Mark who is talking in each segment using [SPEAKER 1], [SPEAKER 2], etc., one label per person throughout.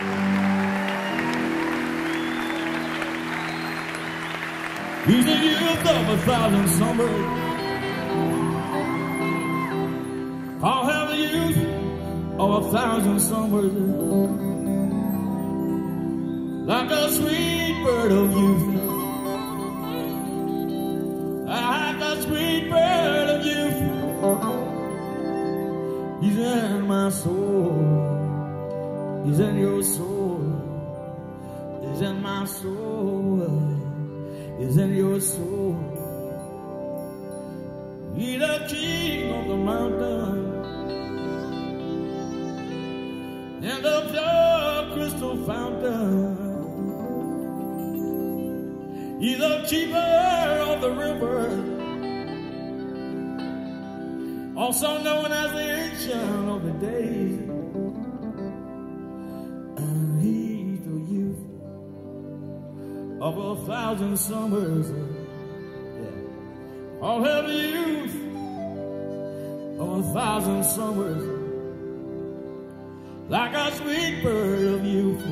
[SPEAKER 1] He's the youth of 1,000 summers. I'll have the youth of 1,000 summers, like a sweet bird of youth, like a sweet bird of youth. He's in my soul, he's in your soul, he's in my soul, he's in your soul. He's the king of the mountain and the pure crystal fountain. He's the keeper of the river, also known as the Ancient of the Days. And he's the youth of 1,000 summers. Yeah. I'll have the youth of 1,000 summers, like a sweet bird of youth.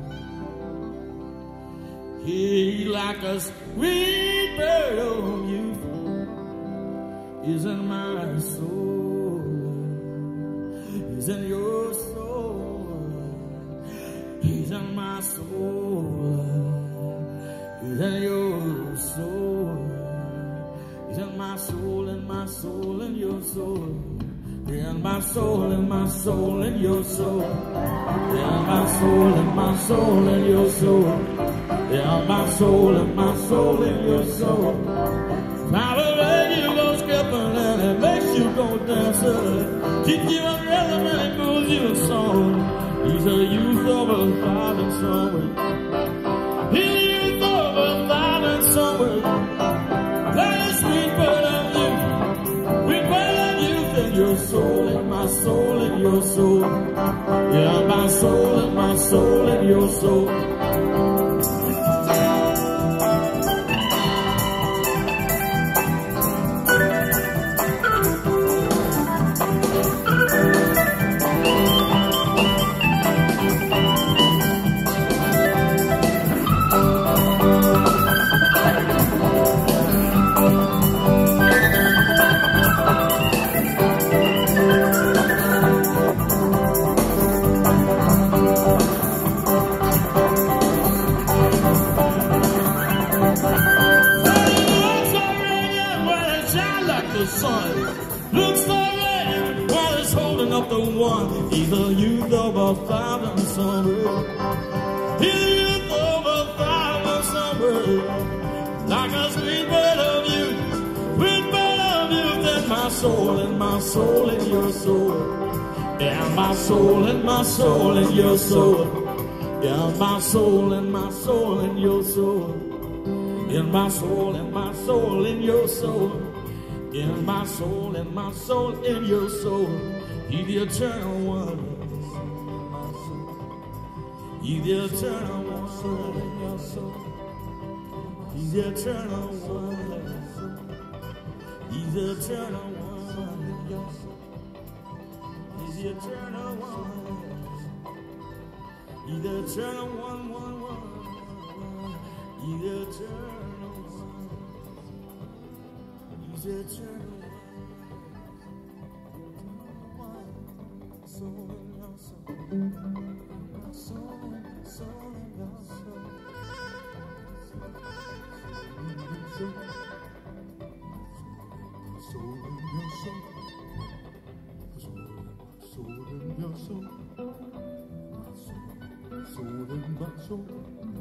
[SPEAKER 1] He, like a sweet bird of youth, is in my soul, he's in your soul, he's in my soul, he's in your soul, he's in my soul, in my soul, in your soul. In my soul, in my soul, in your soul. In my soul, in my soul, in your soul. In my soul, in my soul, in your soul. Now the way you go skipping and it makes you go dancing. Keep you in rhythm and it moves you in song. He's a youth of 1,000 summers. He's a youth of 1,000 summers. Like a sweet bird of youth. Your soul, in my soul, in your soul. Yeah, my soul, in my soul, in your soul. The sun looks so red while it's holding up the one. He's the youth of 1,000 summers. He's the youth of 1,000 summers. Like a sweet bird of youth, sweet bird of youth. In my soul, in my soul, in your soul. In my soul, in my soul, in your soul. In my soul, in my soul, in your soul. In my soul, in my soul, in your soul. In my soul, in my soul, in your soul. He's the eternal one. He's the eternal one in your soul. He's the eternal one. He's the eternal one in your soul. He's the eternal one. He's the eternal one. He's the eternal one. He's the eternal one. Soul in your soul. Soul in your soul. Soul in your soul. Soul in your soul. Soul in my soul.